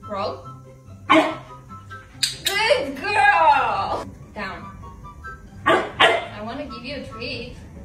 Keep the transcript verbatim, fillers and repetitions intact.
Roll. Good girl. Down. I want to give you a treat.